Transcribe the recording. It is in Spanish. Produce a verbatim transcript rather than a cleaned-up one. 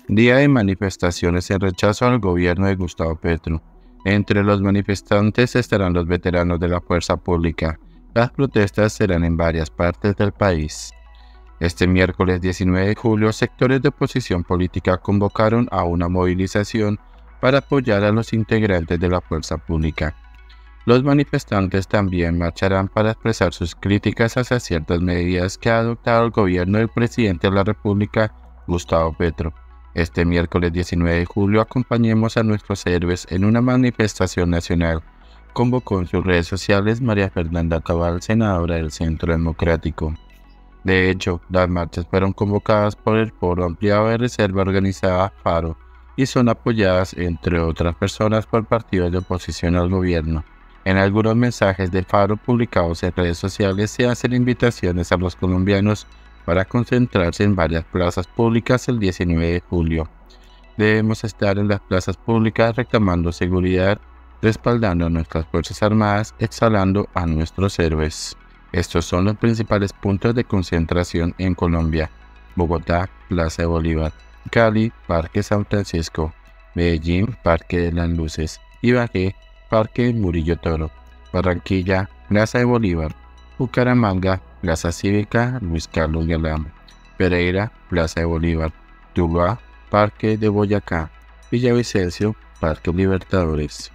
Día de manifestaciones en rechazo al gobierno de Gustavo Petro. Entre los manifestantes estarán los veteranos de la fuerza pública. Las protestas serán en varias partes del país. Este miércoles diecinueve de julio, sectores de oposición política convocaron a una movilización para apoyar a los integrantes de la fuerza pública. Los manifestantes también marcharán para expresar sus críticas hacia ciertas medidas que ha adoptado el gobierno del presidente de la República, Gustavo Petro. Este miércoles diecinueve de julio acompañemos a nuestros héroes en una manifestación nacional, convocó en sus redes sociales María Fernanda Cabal, senadora del Centro Democrático. De hecho, las marchas fueron convocadas por el Foro Ampliado de Reserva organizada FARO y son apoyadas, entre otras personas, por partidos de oposición al gobierno. En algunos mensajes de FARO publicados en redes sociales se hacen invitaciones a los colombianos para concentrarse en varias plazas públicas el diecinueve de julio. Debemos estar en las plazas públicas reclamando seguridad, respaldando a nuestras Fuerzas Armadas, exhalando a nuestros héroes. Estos son los principales puntos de concentración en Colombia: Bogotá, Plaza de Bolívar; Cali, Parque San Francisco; Medellín, Parque de las Luces; Ibagué, Parque Murillo Toro; Barranquilla, Plaza de Bolívar; Bucaramanga, Plaza Cívica Luis Carlos Galán; Pereira, Plaza de Bolívar; Tuluá, Parque de Boyacá; Villavicencio, Parque Libertadores.